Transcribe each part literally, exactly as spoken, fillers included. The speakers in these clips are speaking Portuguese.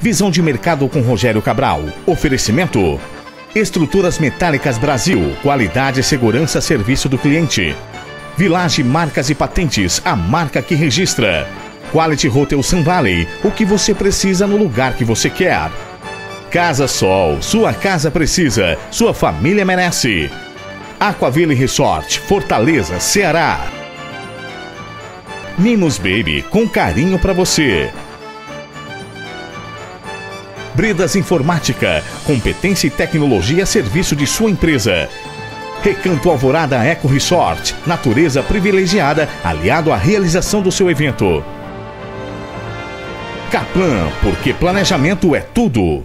Visão de mercado com Rogério Cabral. Oferecimento: Estruturas Metálicas Brasil. Qualidade, segurança, serviço do cliente. Village Marcas e Patentes. A marca que registra. Quality Hotel Sun Valley. O que você precisa no lugar que você quer. Casa Sol. Sua casa precisa. Sua família merece. Aquaville Resort. Fortaleza, Ceará. Mimos Baby. Com carinho pra você. Bridas Informática, competência e tecnologia a serviço de sua empresa. Recanto Alvorada Eco Resort, natureza privilegiada, aliado à realização do seu evento. Kaplan, porque planejamento é tudo.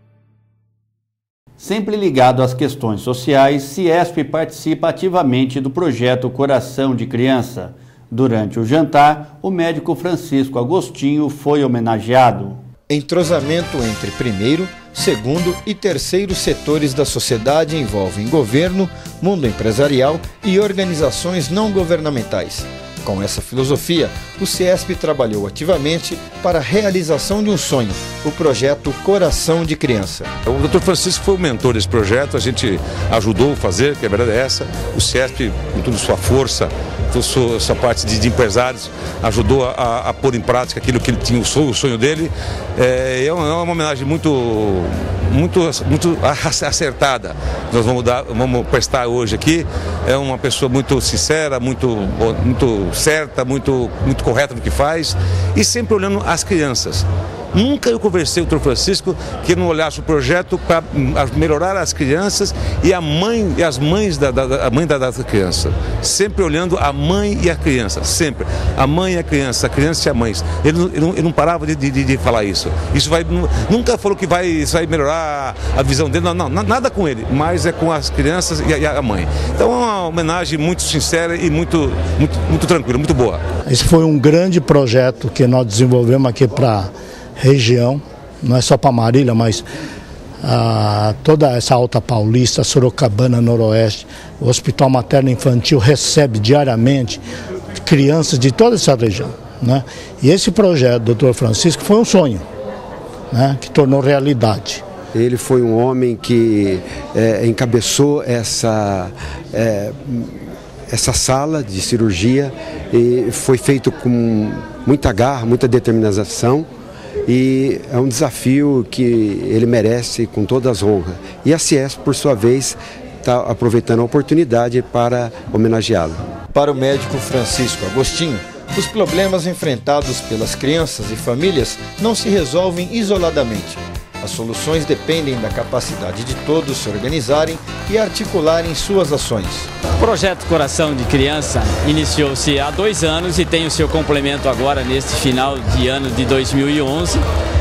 Sempre ligado às questões sociais, Ciesp participa ativamente do projeto Coração de Criança. Durante o jantar, o médico Francisco Agostinho foi homenageado. Entrosamento entre primeiro, segundo e terceiro setores da sociedade envolvem governo, mundo empresarial e organizações não governamentais. Com essa filosofia, o Ciesp trabalhou ativamente para a realização de um sonho, o projeto Coração de Criança. O doutor Francisco foi o mentor desse projeto, a gente ajudou a fazer, que a verdade é essa. O Ciesp, com toda a sua força, toda a sua, sua parte de, de empresários, ajudou a, a, a pôr em prática aquilo que ele tinha, o sonho, o sonho dele. É, é, uma, é uma homenagem muito, muito, muito acertada. Nós vamos, dar, vamos prestar hoje aqui. É uma pessoa muito sincera, muito, muito certa, muito, muito correta no que faz e sempre olhando as crianças. Nunca eu conversei com o doutor Francisco que não olhasse o projeto para melhorar as crianças e a mãe e as mães da, da, a mãe da, da criança. Sempre olhando a mãe e a criança, sempre. A mãe e a criança, a criança e a mãe. Ele, ele, não, ele não parava de, de, de falar isso. Isso vai, nunca falou que vai, isso vai melhorar a visão dele, não, não, nada com ele, mas é com as crianças e a, e a mãe. Então é uma homenagem muito sincera e muito, muito, muito tranquila, muito boa. Esse foi um grande projeto que nós desenvolvemos aqui para região, não é só para Marília, mas ah, toda essa Alta Paulista, Sorocabana, Noroeste. O Hospital Materno Infantil recebe diariamente crianças de toda essa região, né? E esse projeto do doutor Francisco foi um sonho, né, que tornou realidade. Ele foi um homem que é, encabeçou essa, é, essa sala de cirurgia e foi feito com muita garra, muita determinação. E é um desafio que ele merece com todas as honras. E a Ciesp, por sua vez, está aproveitando a oportunidade para homenageá-lo. Para o médico Francisco Agostinho, os problemas enfrentados pelas crianças e famílias não se resolvem isoladamente. As soluções dependem da capacidade de todos se organizarem e articularem suas ações. O projeto Coração de Criança iniciou-se há dois anos e tem o seu complemento agora neste final de ano de dois mil e onze,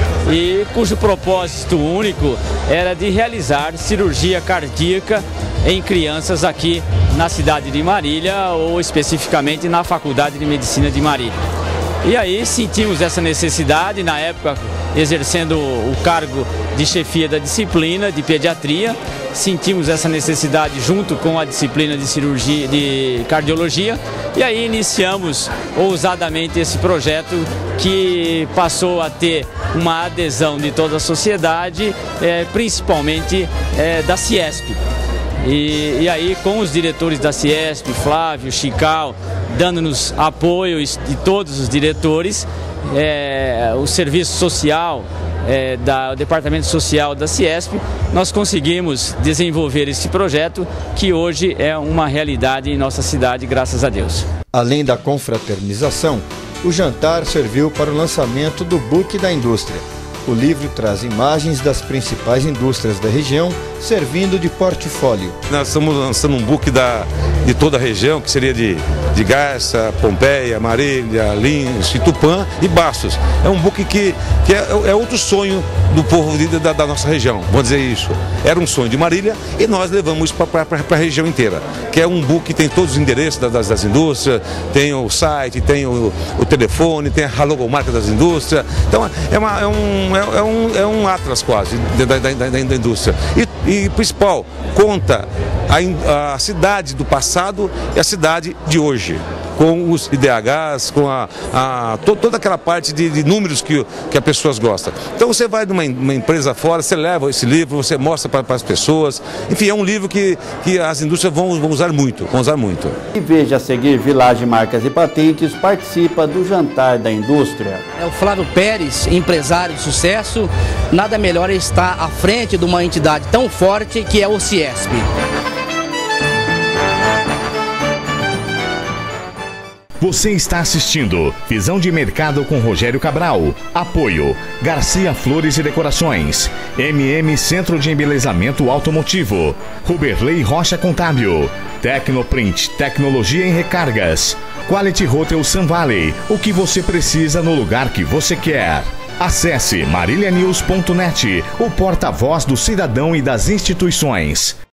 e cujo propósito único era de realizar cirurgia cardíaca em crianças aqui na cidade de Marília, ou especificamente na Faculdade de Medicina de Marília. E aí sentimos essa necessidade, na época exercendo o cargo de chefia da disciplina de pediatria, sentimos essa necessidade junto com a disciplina de cirurgia, de cardiologia, e aí iniciamos ousadamente esse projeto que passou a ter uma adesão de toda a sociedade, é, principalmente é, da Ciesp. E, e aí com os diretores da Ciesp, Flávio, Chical, dando-nos apoio e todos os diretores, é, o serviço social, é, da, o departamento social da Ciesp, nós conseguimos desenvolver esse projeto que hoje é uma realidade em nossa cidade, graças a Deus. Além da confraternização, o jantar serviu para o lançamento do Book da Indústria. O livro traz imagens das principais indústrias da região, servindo de portfólio. Nós estamos lançando um book da, de toda a região, que seria de, de Garça, Pompeia, Marília, Lins, Tupã e Bastos. É um book que, que é, é outro sonho do povo de, da, da nossa região, vamos dizer isso. Era um sonho de Marília e nós levamos isso para a região inteira. Que é um book que tem todos os endereços das, das indústrias, tem o site, tem o, o telefone, tem a logomarca das indústrias. Então é, uma, é um É um, é um atlas quase da, da, da, da indústria. E, e principal, conta a, a cidade do passado e a cidade de hoje. com os I D Hs, com a, a, to, toda aquela parte de, de números que, que as pessoas gostam. Então você vai numa uma empresa fora, você leva esse livro, você mostra para as pessoas. Enfim, é um livro que, que as indústrias vão, vão usar muito, vão usar muito. E veja a seguir, Village Marcas e Patentes participa do Jantar da Indústria. É o Flávio Pérez, empresário de sucesso. Nada melhor é estar à frente de uma entidade tão forte que é o Ciesp. Você está assistindo Visão de Mercado com Rogério Cabral. Apoio Garcia Flores e Decorações, M M Centro de Embelezamento Automotivo, Ruberley Rocha Contábil, Tecnoprint, tecnologia em recargas, Quality Hotel Sun Valley, o que você precisa no lugar que você quer. Acesse marília news ponto net, o porta-voz do cidadão e das instituições.